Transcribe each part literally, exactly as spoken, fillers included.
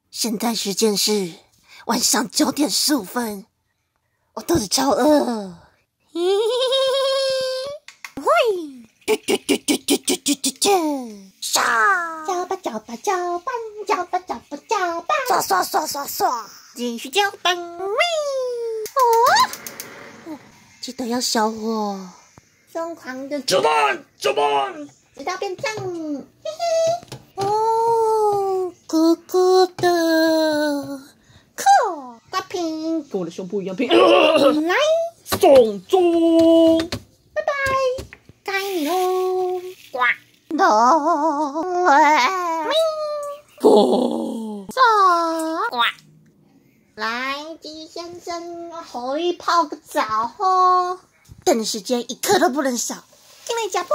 现在时间是晚上九点十五分，我肚子超饿。嘿，啾啾啾啾啾啾啾啾啾，刷， 搅吧搅吧搅拌，搅吧搅吧搅拌， 刷刷刷刷刷， 继续搅拌。 哦，记得要小火， 疯狂的搅拌搅拌， 直到变酱。嘿嘿， 哦，哥哥的， 酷，刮屏， 跟我的胸部一样平。 来， 送终， 拜拜，该你喽。呱， no， 啵， 呱，来，鸡先生，可以泡个澡哦。 等时间一刻都不能少。 进来搅拌。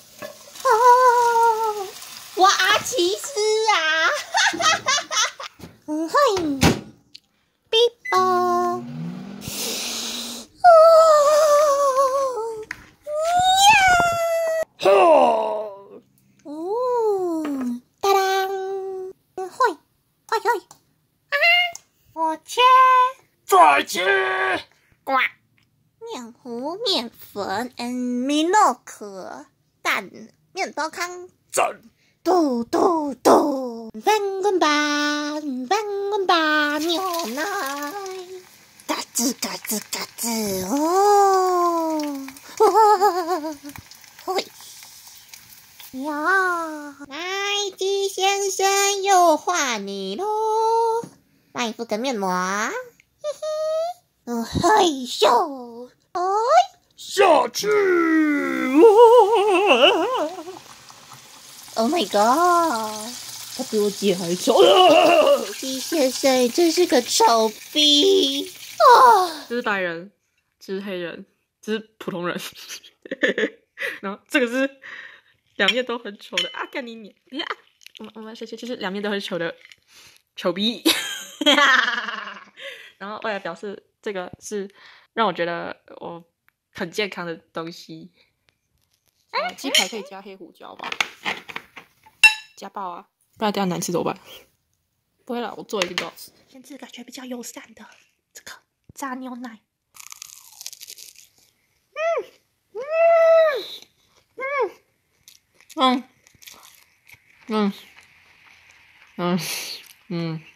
哦，我阿奇斯啊！哈哈哈哈！ 嗯嘿， 哔啵。 哈， 哦， 当当， 会会会， 我切， 再切， 呱，面糊、面粉 and milk 蛋、面包糠， 赞， 嘟嘟嘟， 翻滚吧，翻滚吧，牛奶， 嘎吱嘎吱嘎吱，哦，哇，会呀，来，鸡先生又换你喽，来敷个面膜，嘿嘿， 嗯害羞， 哎。 下去。 Oh my god！ 他比我姐还丑。 鸡先生真是个丑逼啊， 这是白人，这是黑人，这是普通人。然后这个是两面都很丑的啊！干你脸！啊！我们我们谁谁就是两面都很丑的丑逼。然后为了表示这个是让我觉得我很健康的东西。呃鸡排可以加黑胡椒吧？加爆啊！不然等下难吃怎么办？不会啦，我做一个就好吃。 先吃感觉比较友善的这个炸牛奶。 嗯嗯嗯嗯。